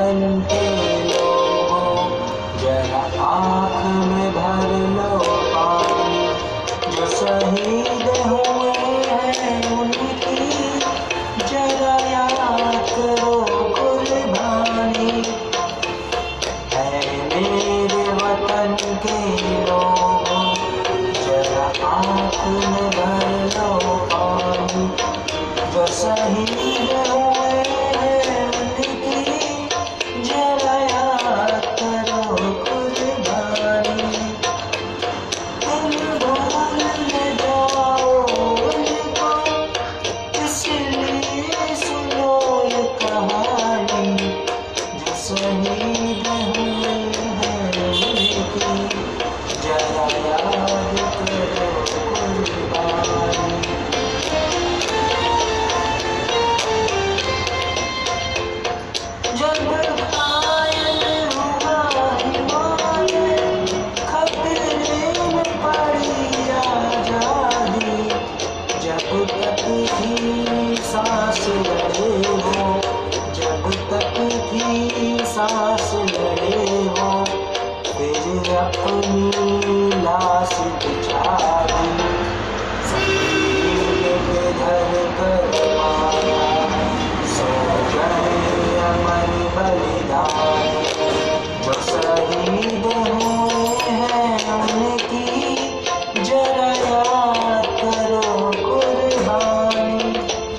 वतन के लोगों, जरा आँख में भर लो पानी। जो शहीद हुए हैं उनकी जरा याद करो कुर्बानी। है मेरे वतन के लोगों, जरा आँख में भर लो पानी। जो शहीद हुए हैं उनकी जरा याद करो कुर्बानी। तुम भूल न जाओ उनको, इसलिए सुनो ये कहानी। जो शहीद हुए हैं उनकी जरा याद करो कुर्बानी। जब घायल हुआ हिमालय, खतरे में पड़ी आजादी। जब तक थी सांस लड़े हो, जब तक थी सांस लड़े हो, फिर अपनी लाश बिछा दी। ज़मीन पे धर कर मारा, सो गए अमर बलिदानी। जो शहीद हुए हैं उनकी जरा याद करो कुर्बानी।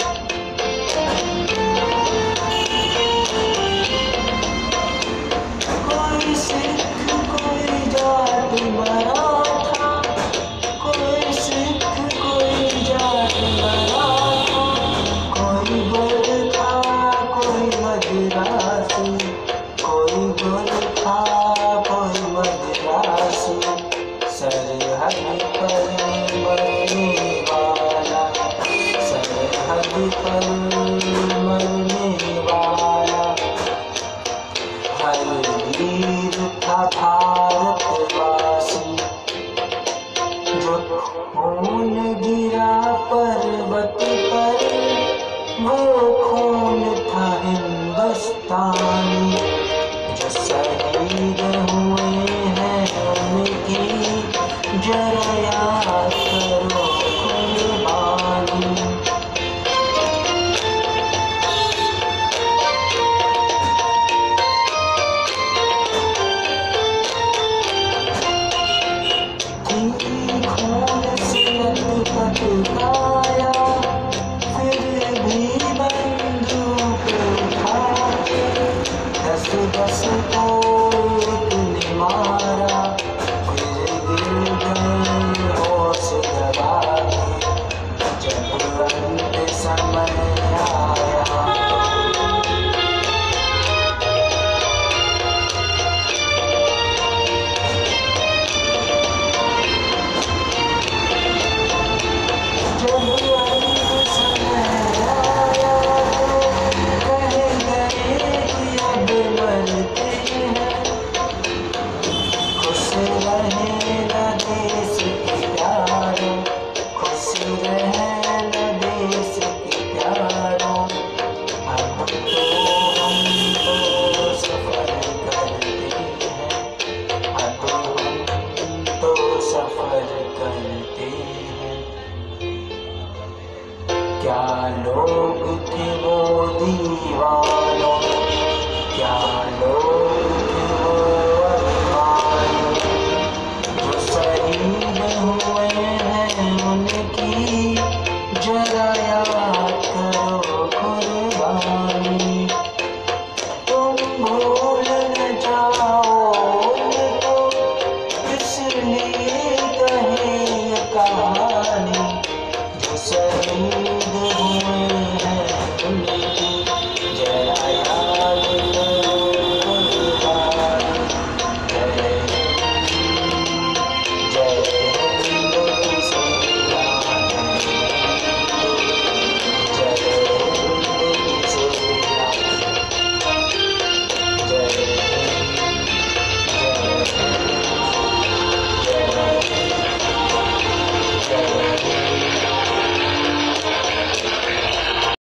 कोई सिख कोई जाट मराठा, कोई सिख कोई जाट मराठा, कोई गोरखा कोई मद्रासी, कोई गोरखा कोई मद्रासी। सरहद पर मरने वाला, सरहद पर मरने वाला, हर वीर था भारतवासी। जो खून गिरा पर्वत पर, वो खून था हिंदुस्तानी। जो शहीद हुए हैं उनकी जरा याद करो कुर्बानी। खून से लथपथ काया, फिर भी बंदूक उठाके 10-10 को एक ने मारा। फिर गिर गए होश गवा के, जब अंत समय आया। जब अंत समय आया तो कह गए कि अब मरते हैं। खुश रहे न देश के प्यारों, खुश रहे न देश के प्यारों। अब तो हम तो सफर करते हैं, अब हम तो सफर करते हैं। क्या लोग थे वो दीवाने,